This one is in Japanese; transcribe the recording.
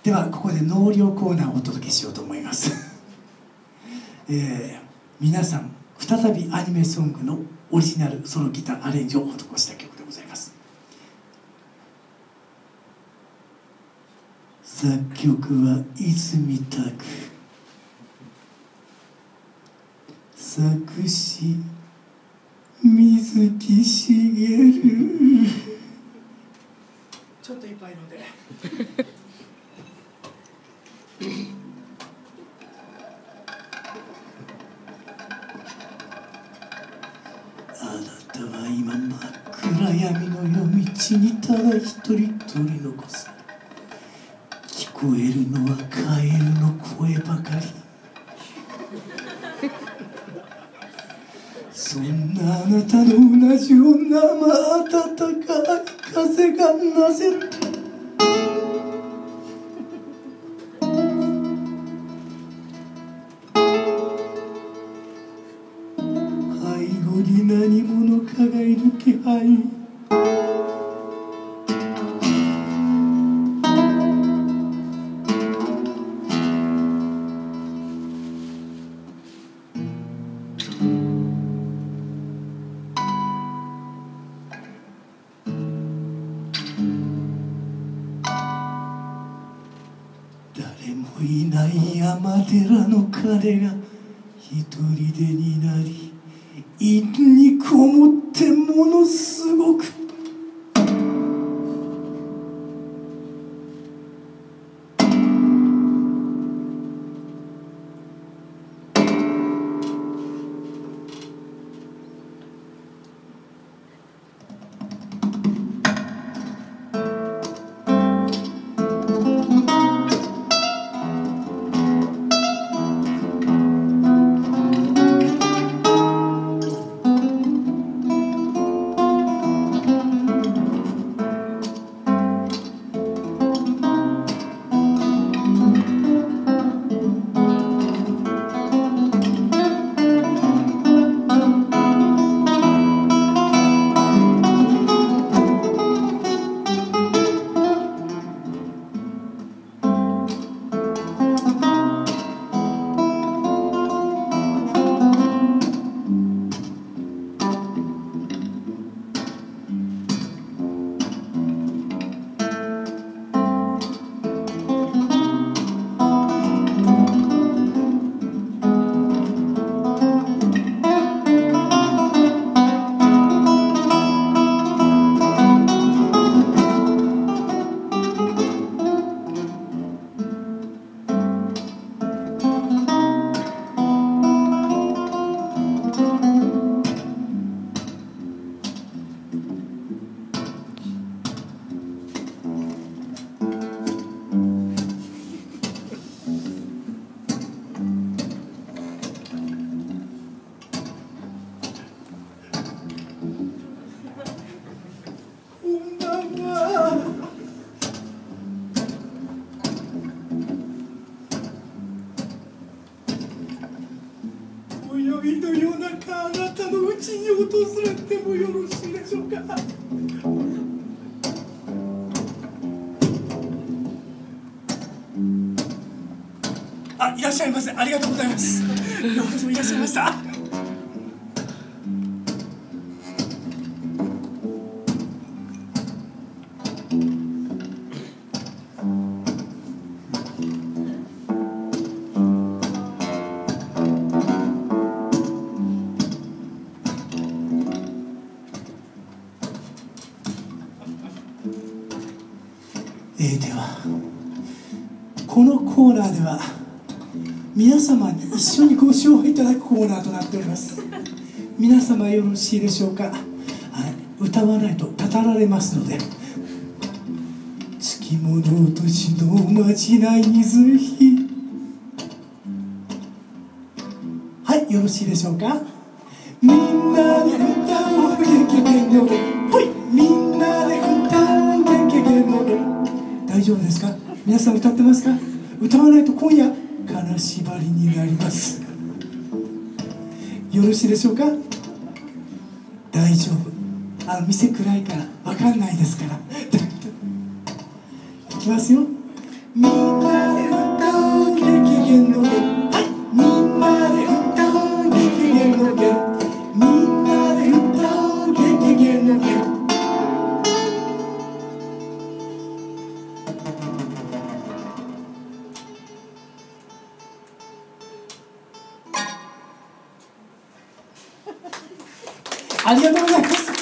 ではここで納涼コーナーをお届けしようと思います皆さん再びアニメソングのオリジナルソロギターアレンジを施した曲でございます。作曲は泉拓、作詞水木しげる。ちょっといっぱい飲んであなたは今真っ暗闇の夜道にただ一人取り残され、聞こえるのはカエルの声ばかり。そんなあなたの同じような暖かい風がなぜる。背後に何者かがいる気配。誰もいない山寺の彼が一人でになり、陰にこもってものすごく今宵の夜中、あなたの家に訪れてもよろしいでしょうか。あ、いらっしゃいませ。ありがとうございます。ようこそいらっしゃいました。ではこのコーナーでは皆様に一緒にご唱和いただくコーナーとなっております。皆様よろしいでしょうか。はい、歌わないとたたられますので。月物落としのまじない水日。はい、よろしいでしょうか。みんなで歌おうゲゲゲのゲ、ほい、みんなで歌おうゲゲゲのゲ。大丈夫ですか。皆さん歌ってますか。歌わないと今夜金縛りになります。よろしいでしょうか。大丈夫。店暗いから分かんないですから。いきますよ。 みんなで歌うゲゲゲのゲ、はい、みんなで歌うゲゲゲのゲ、みんなで歌うゲゲゲのゲ。ありがとうございます。